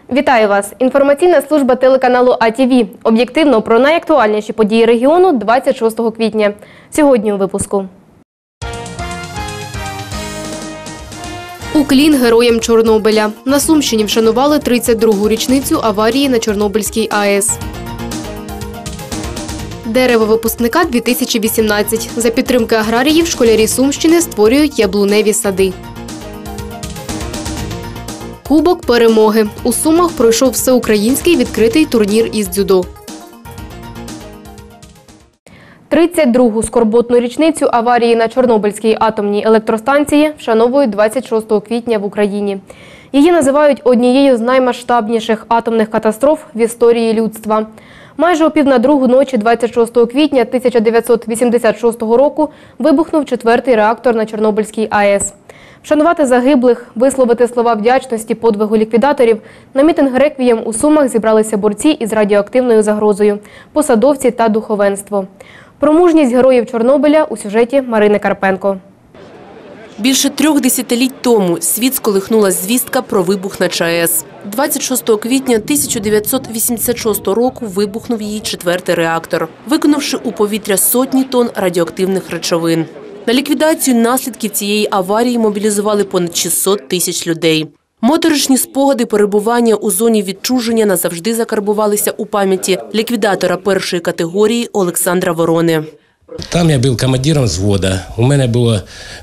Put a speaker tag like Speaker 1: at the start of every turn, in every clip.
Speaker 1: Вітаю вас! Інформаційна служба телеканалу АТВ. Об'єктивно про найактуальніші події регіону 26 квітня. Сьогодні у випуску. Уклін героям Чорнобиля. На Сумщині вшанували 32-гу річницю аварії на Чорнобильській АЕС. Дерево випускника 2018. За підтримки аграріїв школярі Сумщини створюють яблуневі сади. Кубок перемоги. У Сумах пройшов всеукраїнський відкритий турнір із дзюдо. 32-гу скорботну річницю аварії на Чорнобильській атомній електростанції вшановують 26 квітня в Україні. Її називають однією з наймасштабніших атомних катастроф в історії людства. Майже о 1:30 ночі 26 квітня 1986 року вибухнув 4-й реактор на Чорнобильській АЕС. Вшанувати загиблих, висловити слова вдячності подвигу ліквідаторів на мітинг реквієм у Сумах зібралися борці із радіоактивною загрозою, посадовці та духовенство. Про мужність героїв Чорнобиля у сюжеті Марини Карпенко.
Speaker 2: Більше 3 десятиліть тому світ сколихнула звістка про вибух на ЧАЕС. 26 квітня 1986 року вибухнув її 4-й реактор, викинувши у повітря сотні тонн радіоактивних речовин. На ліквідацію наслідків цієї аварії мобілізували понад 600 тисяч людей. Моторошні спогади перебування у зоні відчуження назавжди закарбувалися у пам'яті ліквідатора першої категорії Олександра Ворони.
Speaker 3: Там я був командиром взвода. У мене було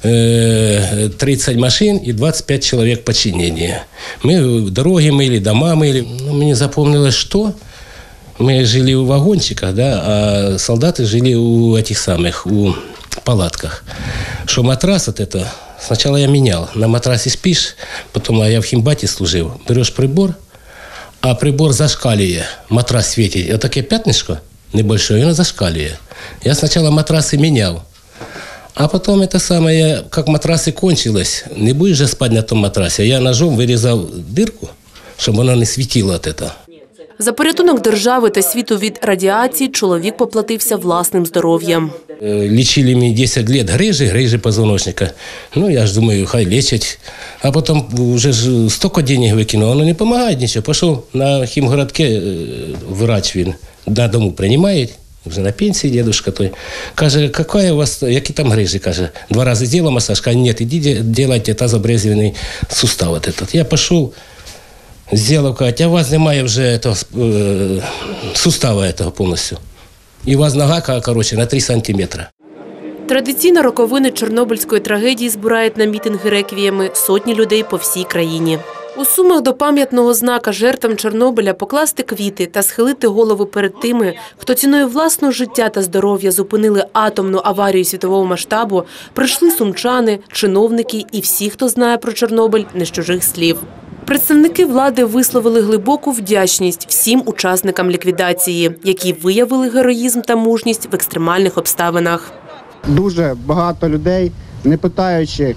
Speaker 3: 30 машин і 25 чоловік в підчиненні. Ми дороги мили, дома мили. Мені запомнилось, що ми жили у вагончиках, а солдати жили у палатках. Что матрас от этого, сначала я менял. На матрасе спишь, потом я в химбате служил. Берешь прибор, а прибор зашкаливает. Матрас светит. Вот такое пятнышко небольшое, оно зашкаливает. Я сначала матрасы менял. А потом как матрасы кончилось, не будешь же спать на том матрасе. Я ножом вырезал дырку, чтобы оно не светило от этого.
Speaker 2: За порятунок держави та світу від радіації чоловік поплатився власним здоров'ям.
Speaker 3: Лечили мне 10 лет грыжи позвоночника. Я ж думаю, хай лечать. А потом уже столько денег выкинул, оно не помогает ничего. Пошел на химгородке, врач він на дому принимает, вже на пенсії дедушка той. Каже, какая у вас, які там грижі? Каже, 2 рази сделал массаж, каже, нет, иди делайте тазобрезвенный сустав вот этот. Я пошел, сделал, а у вас немає вже сустава этого повністю. І у вас нога, на 3 сантиметри.
Speaker 2: Традиційно роковини Чорнобильської трагедії збирають на мітинги реквієми сотні людей по всій країні. У Сумах до пам'ятного знака жертвам Чорнобиля покласти квіти та схилити голови перед тими, хто ціною власного життя та здоров'я зупинили атомну аварію світового масштабу, прийшли сумчани, чиновники і всі, хто знає про Чорнобиль не з чужих слів. Представники влади висловили глибоку вдячність всім учасникам ліквідації, які виявили героїзм та мужність в екстремальних обставинах.
Speaker 4: Дуже багато людей, не питаючи,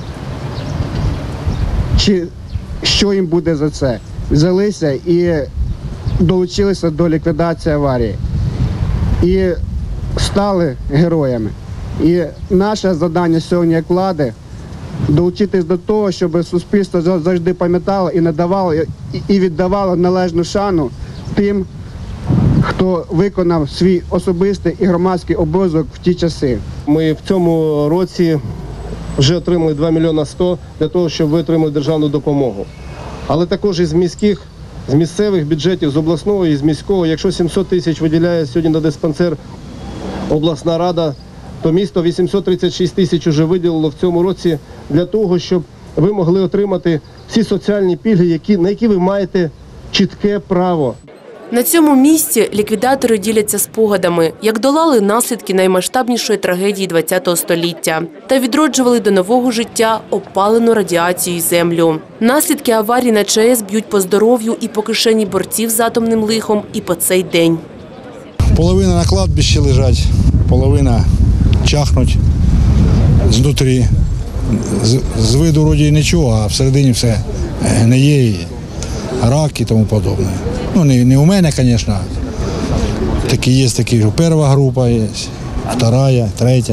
Speaker 4: що їм буде за це, взялися і долучилися до ліквідації аварії. І стали героями. І наше завдання сьогодні як влади – долучитись до того, щоб суспільство завжди пам'ятало і надавало, і віддавало належну шану тим, хто виконав свій особистий і громадський обов'язок в ті часи.
Speaker 5: Ми в цьому році вже отримали 2 мільйони 100 для того, щоб ви отримали державну допомогу. Але також із місцевих бюджетів, з обласного і з міського, якщо 700 тисяч виділяє сьогодні на диспансер обласна рада, то місто 836 тисяч вже виділило в цьому році для того, щоб ви могли отримати всі соціальні пільги, на які ви маєте чітке право.
Speaker 2: На цьому місці ліквідатори діляться спогадами, як долали наслідки наймасштабнішої трагедії ХХ століття та відроджували до нового життя опалену радіацією землю. Наслідки аварії на ЧАЕС б'ють по здоров'ю і по кишені борців з атомним лихом і по цей день.
Speaker 6: Половина на кладбищі лежать, половина чахнуть знутрі. З виду вроді нічого, а всередині все гниє, рак і тому подобне. Не у мене, звісно. Є такі, перша група є, друга, третя.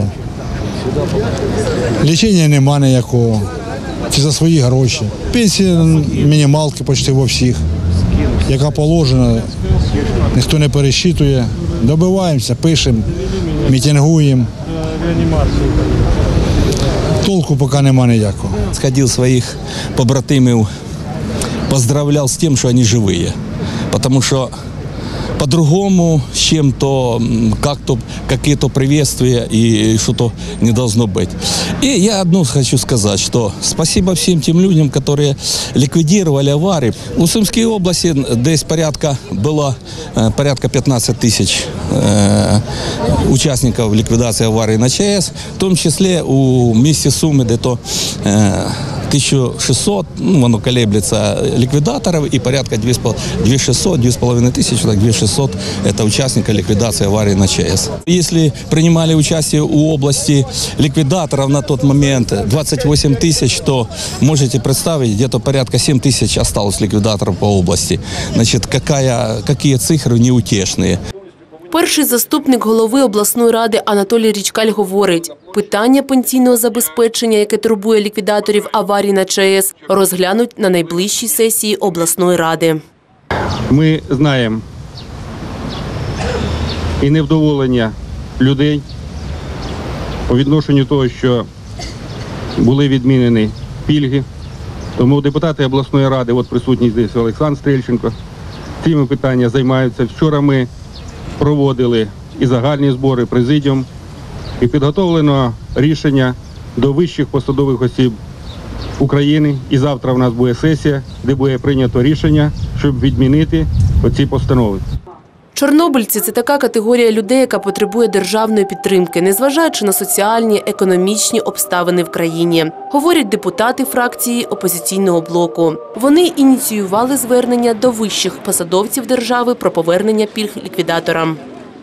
Speaker 6: Лічення нема ніякого, це за свої гроші. Пенсія мінімалки почти во всіх. яка положена, ніхто не пересчитує. Добиваємося, пишемо, мітингуємо. Толку поки нема ніякого.
Speaker 7: Сходив своїх побратимів, поздравляв з тим, що вони живі. Тому що по-другому, с чем-то, как-то, какие-то приветствия и что-то не должно быть. И я одно хочу сказать, что спасибо всем тем людям, которые ликвидировали аварии. У Сумской области было порядка 15 тысяч участников ликвидации аварии на ЧАЭС, в том числе у місті Суми где-то 1600, воно колеблется, ликвидаторов, и порядка 2500 тысяч, так 2600 это участники ликвидации аварии на ЧАЭС. Если принимали участие у области ликвидаторов на тот момент 28 тысяч, то можете представить, где-то порядка 7 тысяч осталось ликвидаторов по области. Значит, какие цифры неутешные.
Speaker 2: Перший заступник голови обласної ради Анатолій Річкаль говорить, питання пенсійного забезпечення, яке турбує ліквідаторів аварій на ЧАЕС, розглянуть на найближчій сесії обласної ради.
Speaker 8: Ми знаємо і невдоволення людей по відношенню того, що були відмінені пільги. Тому депутати обласної ради, от присутній здесь Олександр Стрельченко, цими питаннями займаються. Вчора ми проводили і загальні збори, президіум, і підготовлено рішення до вищих посадових осіб України. І завтра в нас буде сесія, де буде прийнято рішення, щоб відмінити оці постанови.
Speaker 2: Чорнобильці – це така категорія людей, яка потребує державної підтримки, незважаючи на соціальні, економічні обставини в країні, говорять депутати фракції опозиційного блоку. Вони ініціювали звернення до вищих посадовців держави про повернення пільг ліквідаторам.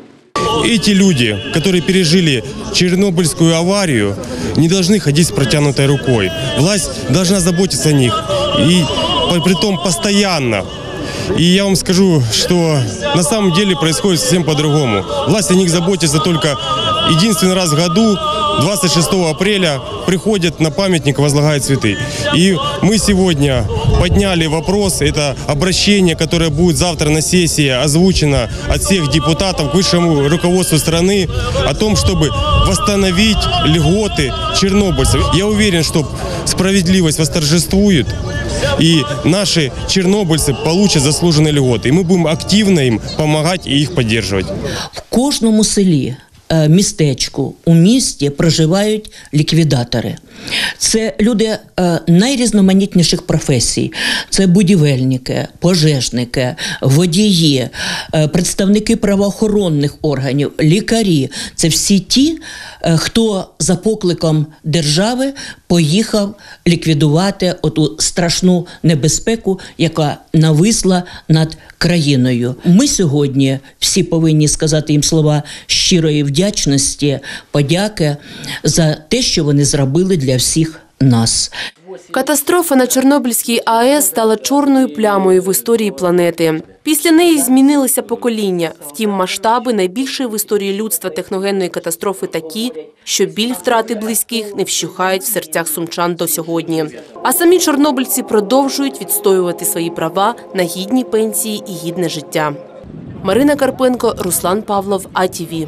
Speaker 9: Эти люди, которые пережили Чернобыльскую аварию, не должны ходить с протянутой рукой. Власть должна заботиться о них, и притом постоянно. И я вам скажу, что на самом деле происходит совсем по-другому. Власть о них заботится только единственный раз в году, 26 апреля, приходят на памятник, возлагают цветы. И мы сегодня подняли вопрос, это обращение, которое будет завтра на сессии озвучено от всех депутатов к высшему руководству страны, о том, чтобы восстановить льготы чернобыльцев. Я уверен, что справедливость восторжествует, и наши чернобыльцы получат заслуженные льготы. И мы будем активно им помогать и их поддерживать.
Speaker 10: В кожному селі, містечку, у місті проживають ліквідатори. Це люди найрізноманітніших професій. Це будівельники, пожежники, водії, представники правоохоронних органів, лікарі. Це всі ті, хто за покликом держави поїхав ліквідувати оту страшну небезпеку, яка нависла над країною. Ми сьогодні всі повинні сказати їм слова щирої вдячності, подяки за те, що вони зробили для всіх нас.
Speaker 2: Катастрофа на Чорнобильській АЕС стала чорною плямою в історії планети. Після неї змінилися покоління. Втім, масштаби найбільшої в історії людства техногенної катастрофи такі, що біль втрати близьких не вщухають в серцях сумчан до сьогодні. А самі чорнобильці продовжують відстоювати свої права на гідні пенсії і гідне життя. Марина Карпенко, Руслан Павлов, АТВ.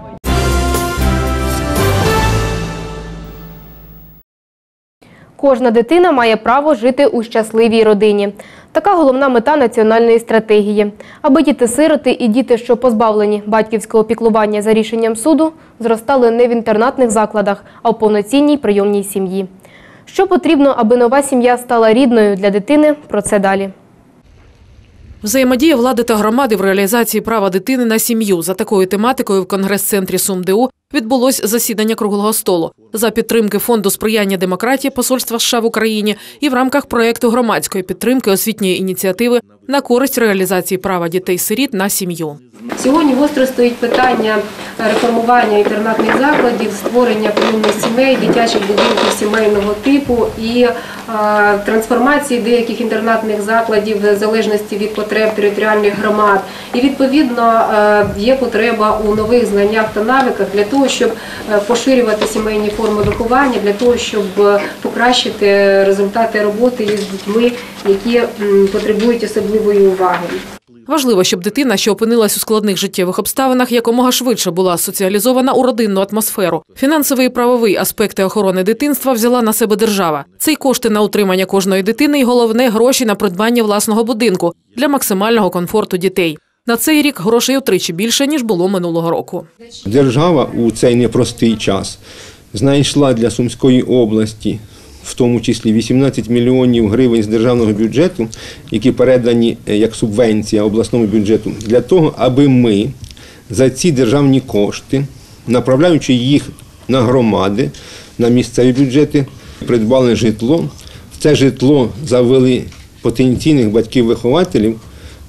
Speaker 1: Кожна дитина має право жити у щасливій родині. Така головна мета національної стратегії. Аби діти-сироти і діти, що позбавлені батьківського піклування за рішенням суду, зростали не в інтернатних закладах, а в повноцінній прийомній сім'ї. Що потрібно, аби нова сім'я стала рідною для дитини – про це далі.
Speaker 11: Взаємодія влади та громади в реалізації права дитини на сім'ю. За такою тематикою в Конгрес-центрі СумДУ відбулось засідання круглого столу за підтримки Фонду сприяння демократії Посольства США в Україні і в рамках проєкту громадської підтримки освітньої ініціативи на користь реалізації права дітей-сиріт на сім'ю.
Speaker 12: Сьогодні гостро стоїть питання реформування інтернатних закладів, створення прийомних сімей, дитячих будинків сімейного типу і трансформації деяких інтернатних закладів в залежності від потреб територіальних громад. І відповідно є потреба у нових знаннях та навиках для того, щоб поширювати сімейні форми виховання, для того, щоб покращити результати роботи із дітьми, які потребують особливої уваги.
Speaker 11: Важливо, щоб дитина, що опинилась у складних життєвих обставинах, якомога швидше була соціалізована у родинну атмосферу. Фінансовий і правовий аспекти охорони дитинства взяла на себе держава. Це й кошти на утримання кожної дитини і, головне, гроші на придбання власного будинку для максимального комфорту дітей. На цей рік грошей утричі більше, ніж було минулого року.
Speaker 13: Держава у цей непростий час знайшла для Сумської області в тому числі 18 мільйонів гривень з державного бюджету, які передані як субвенція обласному бюджету, для того, аби ми за ці державні кошти, направляючи їх на громади, на місцеві бюджети, придбали житло. В це житло завели потенційних батьків-вихователів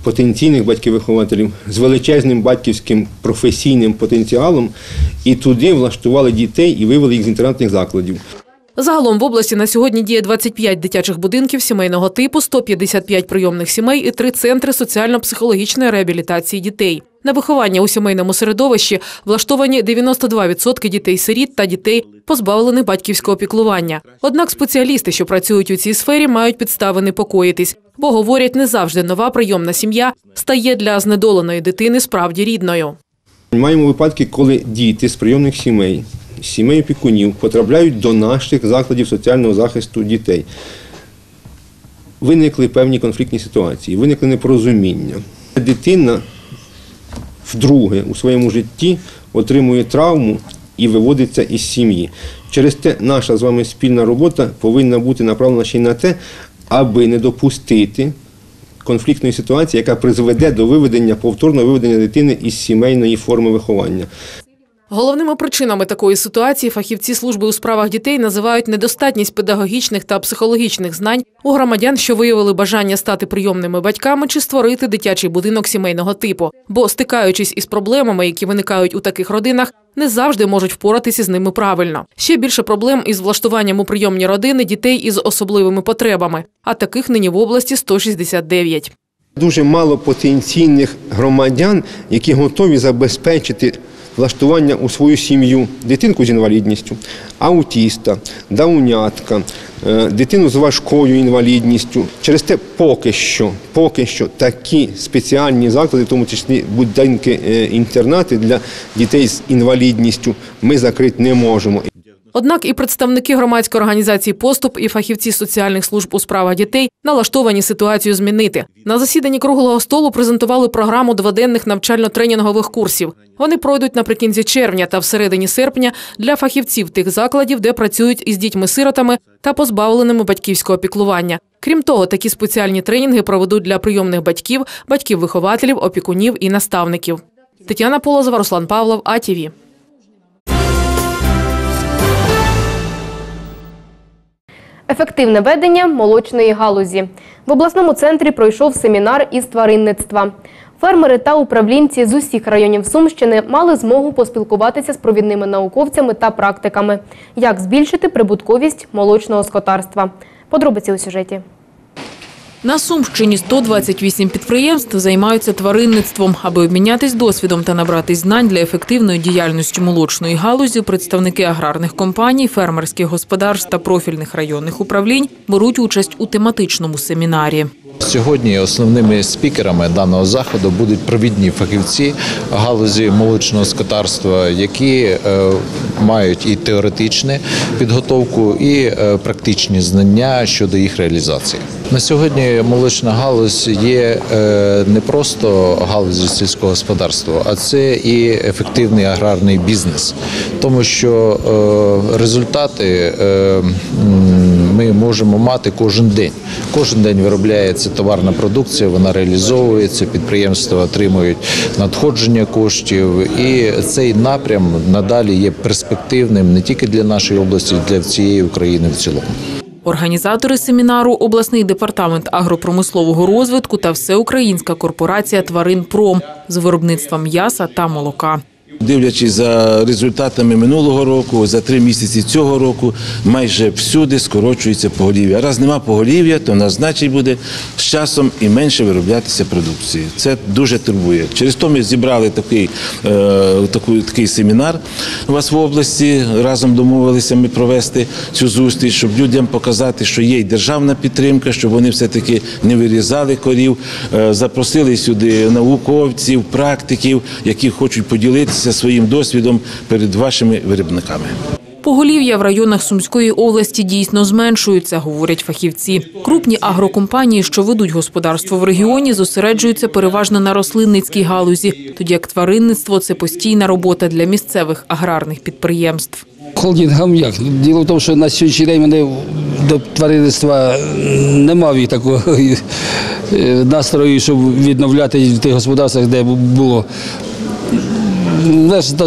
Speaker 13: з величезним батьківським професійним потенціалом і туди влаштували дітей і вивели їх з інтернатних закладів.
Speaker 11: Загалом в області на сьогодні діє 25 дитячих будинків сімейного типу, 155 прийомних сімей і 3 центри соціально-психологічної реабілітації дітей. На виховання у сімейному середовищі влаштовані 92% дітей-сиріт та дітей, позбавлених батьківського піклування. Однак спеціалісти, що працюють у цій сфері, мають підстави непокоїтись. Бо, говорять, не завжди нова прийомна сім'я стає для знедоленої дитини справді рідною.
Speaker 13: Маємо випадки, коли діти з прийомних сімей, сімей опікунів потрапляють до наших закладів соціального захисту дітей. Виникли певні конфліктні ситуації, виникли непорозуміння. Дитина вдруге у своєму житті отримує травму і виводиться із сім'ї. Через те наша з вами спільна робота повинна бути направлена ще й на те, аби не допустити конфліктної ситуації, яка призведе до повторного виведення дитини із сімейної форми виховання.
Speaker 11: Головними причинами такої ситуації фахівці служби у справах дітей називають недостатність педагогічних та психологічних знань у громадян, що виявили бажання стати прийомними батьками чи створити дитячий будинок сімейного типу. Бо, стикаючись із проблемами, які виникають у таких родинах, не завжди можуть впоратися з ними правильно. Ще більше проблем із влаштуванням у прийомні родини дітей із особливими потребами, а таких нині в області 169.
Speaker 13: Дуже мало потенційних громадян, які готові забезпечити влаштування у свою сім'ю дитинку з інвалідністю, аутіста, даунятка, дитину з важкою інвалідністю. Через те поки що такі спеціальні заклади, в тому числі будинки-інтернати для дітей з інвалідністю, ми закрити не можемо.
Speaker 11: Однак і представники громадської організації «Поступ», і фахівці соціальних служб у справах дітей налаштовані ситуацію змінити. На засіданні круглого столу презентували програму дводенних навчально-тренінгових курсів. Вони пройдуть наприкінці червня та всередині серпня для фахівців тих закладів, де працюють із дітьми-сиротами та позбавленими батьківського піклування. Крім того, такі спеціальні тренінги проведуть для прийомних батьків, батьків-вихователів, опікунів і наставників. Тетяна Полозова, Руслан Павлов, АТВ.
Speaker 1: Ефективне ведення молочної галузі. В обласному центрі пройшов семінар із тваринництва. Фермери та управлінці з усіх районів Сумщини мали змогу поспілкуватися з провідними науковцями та практиками. Як збільшити прибутковість молочного скотарства. Подробиці у сюжеті.
Speaker 14: На Сумщині 128 підприємств займаються тваринництвом. Аби обмінятись досвідом та набратись знань для ефективної діяльності молочної галузі, представники аграрних компаній, фермерських господарств та профільних районних управлінь беруть участь у тематичному семінарі.
Speaker 15: Сьогодні основними спікерами даного заходу будуть провідні фахівці галузі молочного скотарства, які мають і теоретичну підготовку, і практичні знання щодо їх реалізації. На сьогодні молочна галузь є не просто галузю сільського господарства, а це і ефективний аграрний бізнес, тому що результати ми можемо мати кожен день. Кожен день виробляється товарна продукція, вона реалізовується, підприємства отримують надходження коштів. І цей напрям надалі є перспективним не тільки для нашої області, а й для всієї України в цілому.
Speaker 14: Організатори семінару – обласний департамент агропромислового розвитку та всеукраїнська корпорація «Тваринпром» з виробництва м'яса та молока.
Speaker 16: Дивлячись за результатами минулого року, за 3 місяці цього року, майже всюди скорочується поголів'я. Раз нема поголів'я, то в нас, значить, буде з часом і менше вироблятися продукції. Це дуже турбує. Через то ми зібрали такий семінар у вас в області, разом домовилися ми провести цю зустріч, щоб людям показати, що є й державна підтримка, щоб вони все-таки не вирізали корів. Запросили сюди науковців, практиків, які хочуть поділитися своїм досвідом перед вашими виробниками.
Speaker 14: Поголів'я в районах Сумської області дійсно зменшуються, говорять фахівці. Крупні агрокомпанії, що ведуть господарство в регіоні, зосереджуються переважно на рослинницькій галузі, тоді як тваринництво – це постійна робота для місцевих аграрних підприємств.
Speaker 17: Холдингам як? Діло в тому, що на сьогоднішній день мене до тваринництва немає такого настрою, щоб відновляти в тих господарствах, де було. Навіть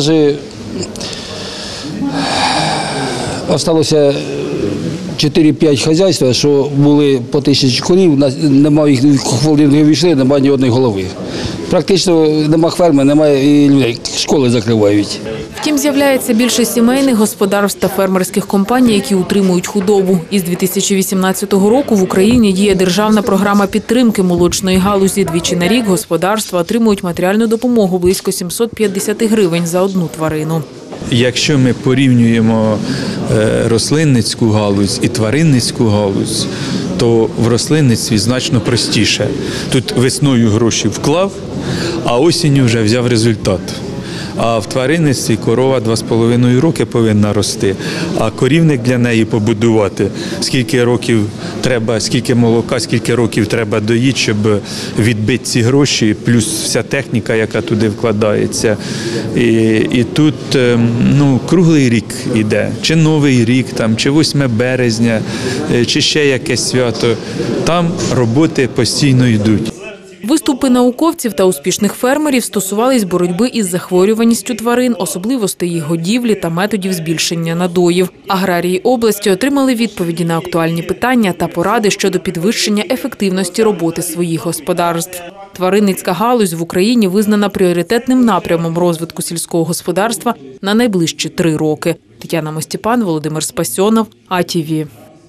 Speaker 17: залишилося 4-5 хазяйств, що були по 1000 корів, немає їх, холдинги війшли, немає ні одної голови. Практично немає ферми, немає і людей, школи закривають.
Speaker 14: Втім, з'являється більше сімейних господарств та фермерських компаній, які утримують худобу. Із 2018 року в Україні діє державна програма підтримки молочної галузі. Двічі на рік господарства отримують матеріальну допомогу близько 750 гривень за одну тварину.
Speaker 18: Якщо ми порівнюємо рослинницьку галузь і тваринницьку галузь, то в рослинництві значно простіше. Тут весною гроші вклав, а осінню вже взяв результат. А в тваринництві корова 2,5 роки повинна рости, а корівник для неї побудувати, скільки років треба, скільки молока, скільки років треба доїти, щоб відбити ці гроші, плюс вся техніка, яка туди вкладається. І тут круглий рік іде, чи Новий рік, чи 8 березня, чи ще якесь свято. Там роботи постійно йдуть.
Speaker 14: Виступи науковців та успішних фермерів стосувались боротьби із захворюваністю тварин, особливостей їх годівлі та методів збільшення надоїв. Аграрії області отримали відповіді на актуальні питання та поради щодо підвищення ефективності роботи своїх господарств. Тваринницька галузь в Україні визнана пріоритетним напрямом розвитку сільського господарства на найближчі 3 роки. Тетяна Мостіпан, Володимир Спасьонов, АТВ.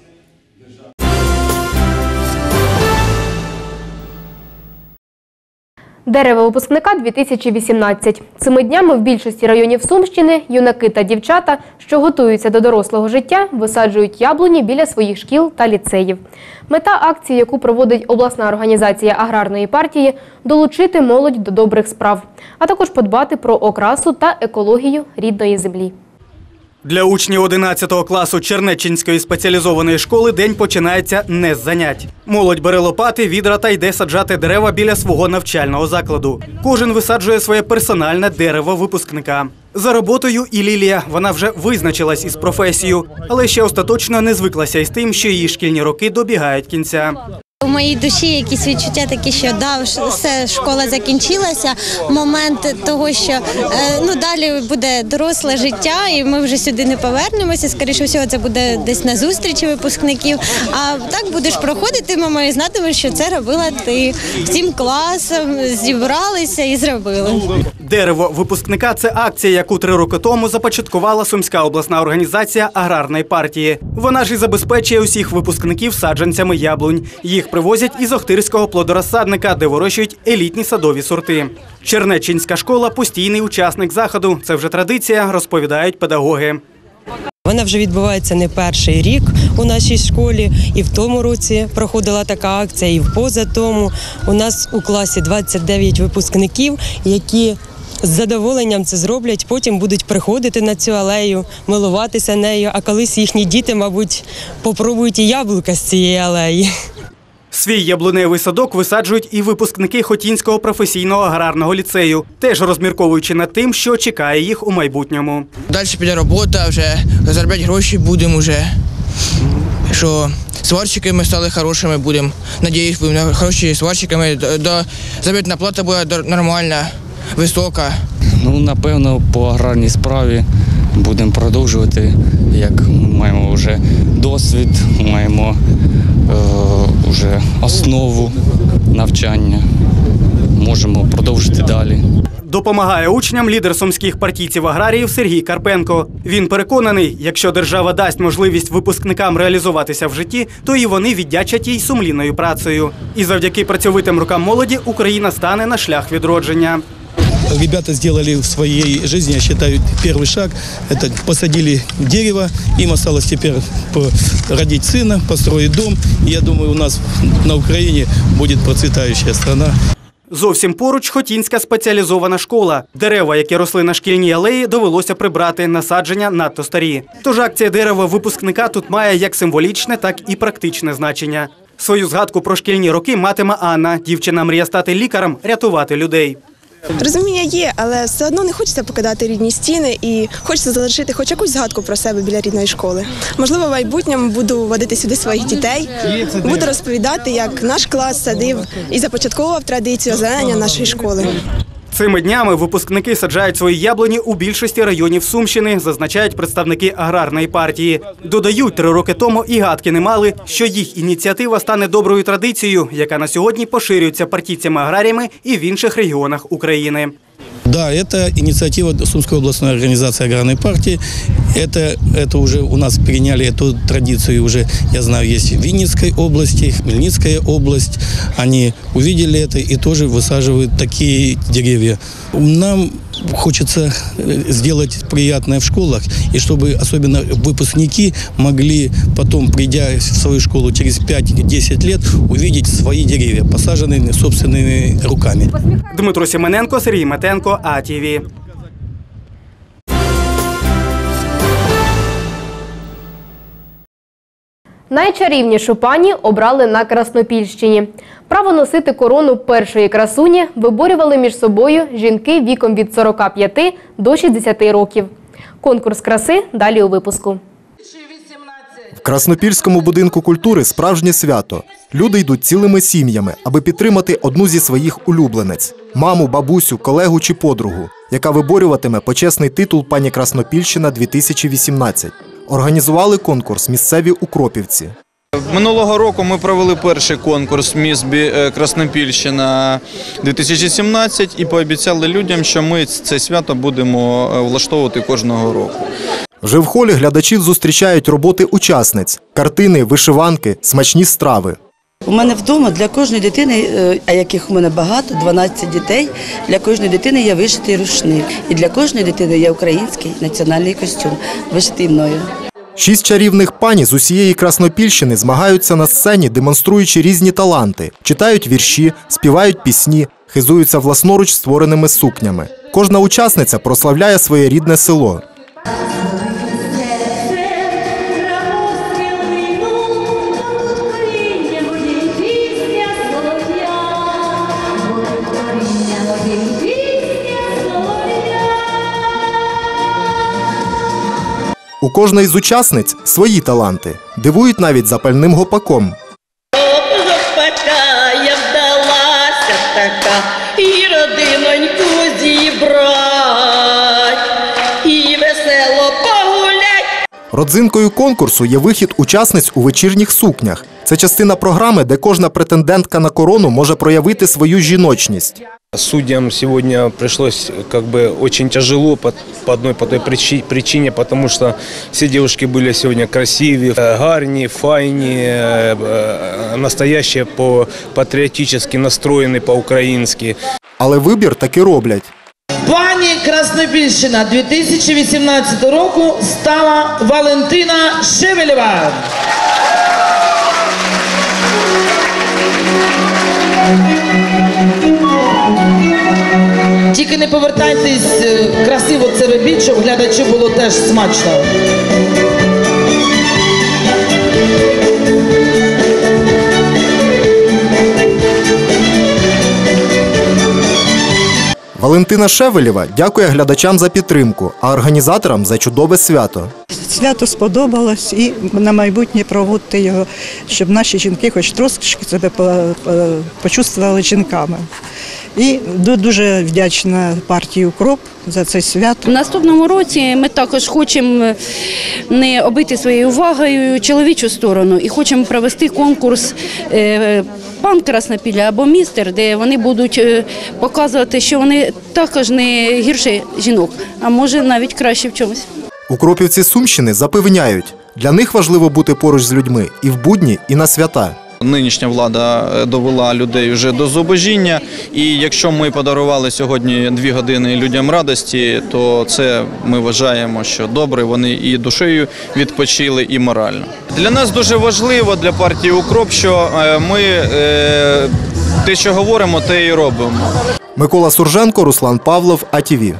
Speaker 1: Дерево випускника 2018. Цими днями в більшості районів Сумщини юнаки та дівчата, що готуються до дорослого життя, висаджують яблуні біля своїх шкіл та ліцеїв. Мета акції, яку проводить обласна організація аграрної партії – долучити молодь до добрих справ, а також подбати про окрасу та екологію рідної землі.
Speaker 19: Для учнів 11 класу Чернеччинської спеціалізованої школи день починається не з занять. Молодь бере лопати, відра та йде саджати дерева біля свого навчального закладу. Кожен висаджує своє персональне дерево випускника. За роботою і Лілія. Вона вже визначилась із професією, але ще остаточно не звиклася із тим, що її шкільні роки добігають кінця.
Speaker 20: У моїй душі якісь відчуття такі, що все, школа закінчилася, момент того, що далі буде доросле життя і ми вже сюди не повернемося, скоріше всього це буде десь на зустрічі випускників, а так будеш проходити, мама, і знатимеш, що це робила ти. Всім класом зібралися і зробили.
Speaker 19: Дерево випускника – це акція, яку 3 роки тому започаткувала Сумська обласна організація аграрної партії. Вона ж і забезпечує усіх випускників саджанцями яблунь. Їх привозять із Охтирського плодорозсадника, де вирощують елітні садові сорти. Чернеччинська школа – постійний учасник заходу. Це вже традиція, розповідають педагоги.
Speaker 21: Вона вже відбувається не перший рік у нашій школі. І в тому році проходила така акція, і в позатому. У нас у класі 29 випускників, які з задоволенням це зроблять, потім будуть приходити на цю алею, милуватися нею, а колись їхні діти, мабуть, попробують і яблука з цієї алеї.
Speaker 19: Свій яблуневий садок висаджують і випускники Хотінського професійного аграрного ліцею, теж розмірковуючи над тим, що чекає їх у майбутньому.
Speaker 22: Далі піде робота, вже заробляти гроші будемо вже, що сварщики ми стали хорошими будемо. Надіюсь, будемо хороші сварщиками, заробітна плата буде нормальна, висока.
Speaker 23: Напевно, по аграрній справі
Speaker 3: будемо продовжувати, як маємо вже досвід, маємо вже основу навчання, можемо продовжити далі.
Speaker 19: Допомагає учням лідер сумських партійців-аграріїв Сергій Карпенко. Він переконаний, якщо держава дасть можливість випускникам реалізуватися в житті, то і вони віддячать їй сумлінною працею. І завдяки працьовитим рукам молоді Україна стане на шлях відродження.
Speaker 4: Ребята сделали в своей жизни, я считаю, первый шаг. Это посадили дерево, им осталось теперь родить сына, построить дом. И я думаю, у нас на Украине будет процветающая страна.
Speaker 19: Зовсім поруч Хотінська спеціалізована школа. Дерева, які росли на шкільній алеї, довелося прибрати, насадження надто старі. Тож акція дерева випускника тут має як символічне, так і практичне значення. Свою згадку про шкільні роки матиме Анна. Дівчина мріє стати лікарем, рятувати людей.
Speaker 23: Розуміння є, але все одно не хочеться покидати рідні стіни і хочеться залишити хоч якусь згадку про себе біля рідної школи. Можливо, в майбутньому буду водити сюди своїх дітей, буду розповідати, як наш клас садив і започатковував традицію озеленення нашої школи.
Speaker 19: Цими днями випускники саджають свої яблуні у більшості районів Сумщини, зазначають представники аграрної партії. Додають, 3 роки тому і гадки не мали, що їх ініціатива стане доброю традицією, яка на сьогодні поширюється партійцями-аграріями і в інших регіонах України.
Speaker 4: Да, это инициатива Сумской областной организации аграрной партии. Это уже у нас переняли эту традицию уже, я знаю, есть в Винницкой области, Хмельницкая область. Они увидели это и тоже высаживают такие деревья. Нам хочется сделать приятное в школах, и чтобы особенно выпускники могли потом, придя в свою школу через 5-10 лет, увидеть свои деревья, посаженные собственными руками.
Speaker 19: Дмитро Сімененко, Сергій Метенко, АТВ.
Speaker 1: Найчарівнішу пані обрали на Краснопільщині. Право носити корону першої красуні виборювали між собою жінки віком від 45 до 60 років. Конкурс краси далі у випуску.
Speaker 24: В Краснопільському будинку культури справжнє свято. Люди йдуть цілими сім'ями, аби підтримати одну зі своїх улюбленець – маму, бабусю, колегу чи подругу, яка виборюватиме почесний титул «Пані Краснопільщина-2018». Організували конкурс місцеві укропівці.
Speaker 25: Минулого року ми провели перший конкурс «Міс Краснопільщина-2017» і пообіцяли людям, що ми це свято будемо влаштовувати кожного року.
Speaker 24: Вже в холі глядачів зустрічають роботи учасниць – картини, вишиванки, смачні страви.
Speaker 26: У мене вдома для кожної дитини, а яких у мене багато, 12 дітей, для кожної дитини є вишитий рушник. І для кожної дитини є український національний костюм, вишитий мною.
Speaker 24: 6 чарівних пані з усієї Краснопільщини змагаються на сцені, демонструючи різні таланти. Читають вірші, співають пісні, хизуються власноруч створеними сукнями. Кожна учасниця прославляє своє рідне село. У кожної з учасниць свої таланти. Дивують навіть запальним гопаком.
Speaker 27: Гопака я вдалася така, і родиноньку зібрать, і весело погулять.
Speaker 24: Родзинкою конкурсу є вихід учасниць у вечірніх сукнях. Це частина програми, де кожна претендентка на корону може проявити свою жіночність.
Speaker 28: Судьям сегодня пришлось очень тяжело по той причине, потому что все девушки были сегодня красивые, гарні, файні, настоящие, патріотично настроєні по-українськи.
Speaker 24: Але вибір таки роблять.
Speaker 27: Пані Краснопільщина 2018 року стала Валентина Шевелєва. Тільки не повертайтесь, красиво це робіть, щоб глядачу було теж смачно.
Speaker 24: Валентина Шевелєва дякує глядачам за підтримку, а організаторам за чудове свято.
Speaker 29: Свято сподобалось і на майбутнє проводити його, щоб наші жінки хоч трошки себе почувствували жінками. І дуже вдячна партії «Укроп» за це свято.
Speaker 2: У наступному році ми також хочемо не обійти своєю увагою чоловічу сторону і хочемо провести конкурс «Пан Краснопілля» або «Містер», де вони будуть показувати, що вони також не гірші жінок, а може навіть краще в чомусь.
Speaker 24: Укропівці Сумщини запевняють, для них важливо бути поруч з людьми і в будні, і на свята.
Speaker 25: Нинішня влада довела людей вже до зубожіння, і якщо ми подарували сьогодні 2 години людям радості, то це ми вважаємо, що добре, вони і душею відпочили, і морально. Для нас дуже важливо, для партії «Укроп», що ми те, що говоримо, те і робимо.
Speaker 24: Микола Сурженко, Руслан Павлов, АТВ.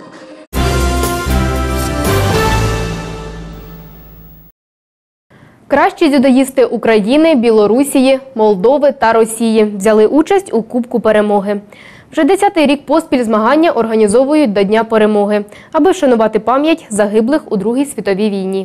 Speaker 1: Кращі дзюдоїсти України, Білорусії, Молдови та Росії взяли участь у Кубку перемоги. Вже 10-й рік поспіль змагання організовують до Дня перемоги, аби вшанувати пам'ять загиблих у Другій світовій війні.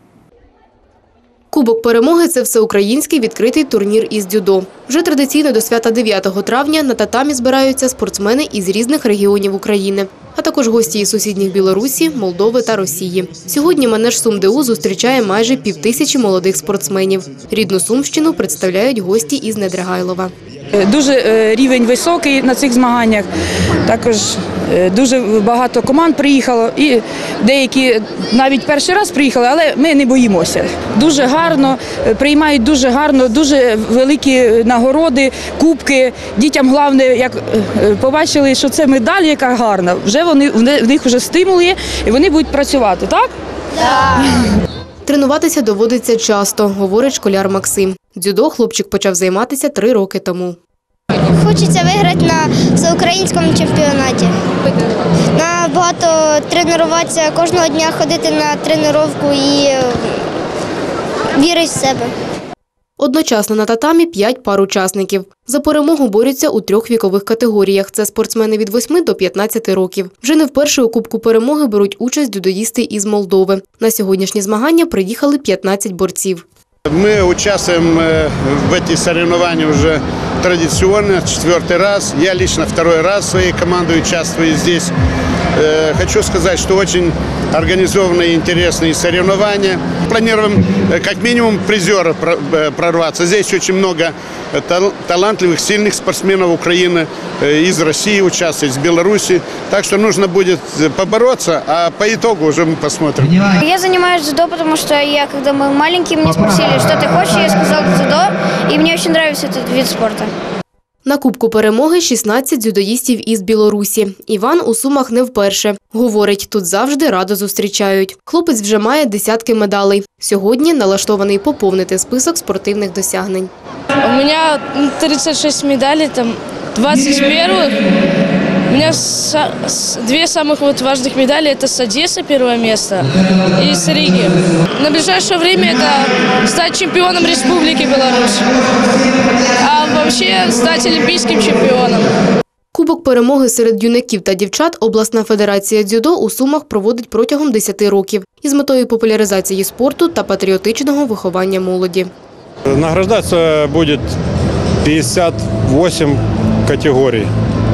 Speaker 1: Кубок перемоги – це всеукраїнський відкритий турнір із дзюдо. Вже традиційно до свята 9 травня на татамі збираються спортсмени із різних регіонів України, а також гості із сусідніх Білорусі, Молдови та Росії. Сьогодні манеж СумДУ зустрічає майже 5000 молодих спортсменів. Рідну Сумщину представляють гості із Недригайлова.
Speaker 5: Дуже рівень високий на цих змаганнях, також дуже багато команд приїхало і деякі навіть перший раз приїхали, але ми не боїмося. Дуже гарно, приймають дуже гарно, дуже великі нагороди, кубки. Дітям головне, як побачили, що це медаль, яка гарна, вже в них вже стимул є і вони будуть працювати, так?
Speaker 1: Так. Тренуватися доводиться часто, говорить школяр Максим. Дзюдо хлопчик почав займатися 3 роки тому.
Speaker 6: Хочеться виграти на всеукраїнському чемпіонаті. Набагато тренуватися, кожного дня ходити на тренування і вірити в себе.
Speaker 1: Одночасно на татамі 5 пар учасників. За перемогу борються у 3 вікових категоріях. Це спортсмени від 8 до 15 років. Вже не вперше у Кубку перемоги беруть участь дзюдоїсти із Молдови. На сьогоднішні змагання приїхали 15 борців.
Speaker 7: Мы участвуем в этих соревнованиях уже традиционно, 4-й раз. Я лично 2-й раз своей командой участвую здесь. Хочу сказать, что очень организованные и интересные соревнования. Планируем как минимум призеров прорваться. Здесь очень много талантливых, сильных спортсменов Украины, из России участвуют, из Беларуси. Так что нужно будет побороться, а по итогу уже мы посмотрим.
Speaker 6: Я занимаюсь дзюдо, потому что когда мы маленькие, меня спросили, что ты хочешь, я сказал дзюдо, и мне очень нравится этот вид спорта.
Speaker 1: На Кубку перемоги 16 дзюдоїстів із Білорусі. Іван у Сумах не вперше. Говорить, тут завжди радо зустрічають. Хлопець вже має десятки медалей. Сьогодні налаштований поповнити список спортивних досягнень.
Speaker 8: У мене 36 медалей, там 20 перших. У меня 2 самых важных медали – это с Одессы 1 место и с Риги. На ближайшее время это стать чемпионом Республики Беларусь, а вообще стать олимпийским чемпионом.
Speaker 1: Кубок перемоги серед юнаків та дівчат обласна федерація дзюдо у Сумах проводить протягом 10 років із метою популяризації спорту та патріотичного виховання молоді.
Speaker 9: Награждаться будет 58 категорий.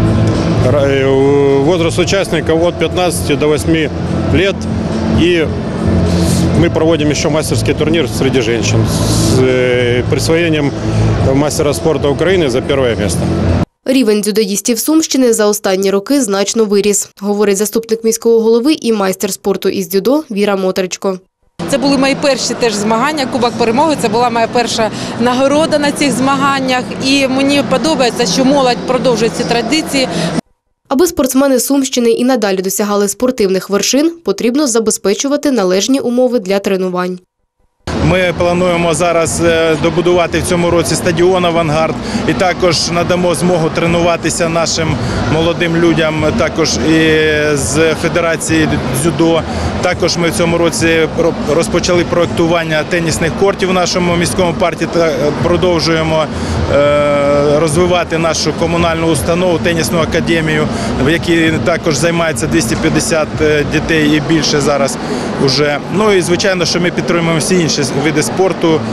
Speaker 9: Возраст участников от 15 до 8 лет. И мы проводим еще мастерский турнир среди женщин с присвоением мастера спорта Украины за 1 место.
Speaker 1: Рівень дзюдоїстів Сумщини за останні роки значно виріс, говорить заступник міського голови і майстер спорту із дзюдо Віра Мотричко.
Speaker 10: Це були мої перші теж змагання, Кубок перемоги. Це була моя перша нагорода на цих змаганнях. І мені подобається, що молодь продовжує ці традиції.
Speaker 1: Аби спортсмени Сумщини і надалі досягали спортивних вершин, потрібно забезпечувати належні умови для тренувань.
Speaker 9: Ми плануємо зараз добудувати в цьому році стадіон «Авангард» і також надамо змогу тренуватися нашим молодим людям, також і з Федерації дзюдо. Також ми в цьому році розпочали проєктування тенісних кортів в нашому міському парку та продовжуємо розвивати нашу комунальну установу, тенісну академію, в якій також займається 250 дітей і більше зараз уже. Ну і звичайно, що ми підтримуємо всі інші види спорту.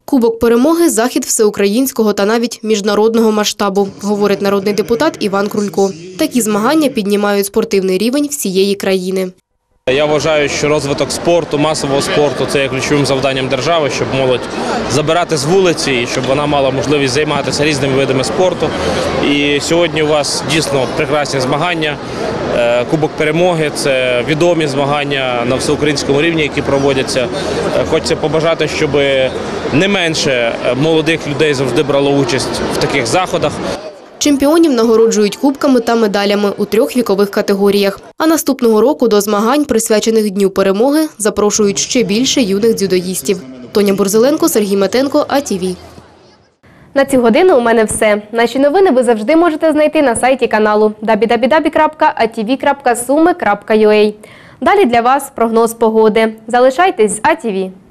Speaker 1: Кубок перемоги – захід всеукраїнського та навіть міжнародного масштабу, говорить народний депутат Іван Крулько. Такі змагання піднімають спортивний рівень всієї країни.
Speaker 11: Я вважаю, що розвиток спорту, масового спорту – це є ключовим завданням держави, щоб молодь забирати з вулиці і щоб вона мала можливість займатися різними видами спорту. І сьогодні у вас дійсно прекрасні змагання. Кубок перемоги – це відомі змагання на всеукраїнському рівні, які проводяться. Хочеться побажати, щоб не менше молодих людей завжди брало участь в таких заходах.
Speaker 1: Чемпіонів нагороджують кубками та медалями у 3 вікових категоріях. А наступного року до змагань, присвячених Дню перемоги, запрошують ще більше юних дзюдоїстів. Тоня Борзеленко, Сергій Метенко, АТВ. На цю годину у мене все. Наші новини ви завжди можете знайти на сайті каналу www.atv.sumy.ua. Далі для вас прогноз погоди. Залишайтесь з АТВ.